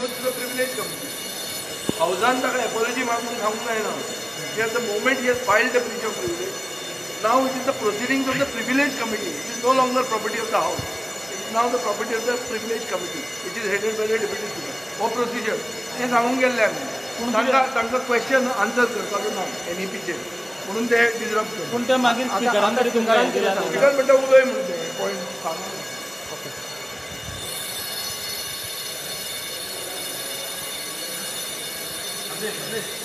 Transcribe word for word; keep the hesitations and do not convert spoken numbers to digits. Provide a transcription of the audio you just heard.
goes to the privilege committee. Housean ताका apology मागून सांगूंक जायना. At the moment he has filed a breach of privilege, now it is the proceedings of the privilege committee. It is no longer property of the house. It is now the property of the privilege committee, which is headed by the deputy speaker. What procedure? हे सांगून गेल्ले आमी. तांकां तांकां question answer करपाचो ना N E पीचे म्हणून ते डिसरप्ट करता. पूण ते मागीर स्पिकरान तरी तुमकां हे दिलें. स्पिकर म्हणटा उलय म्हणून ते पॉयंट सांग. ओके.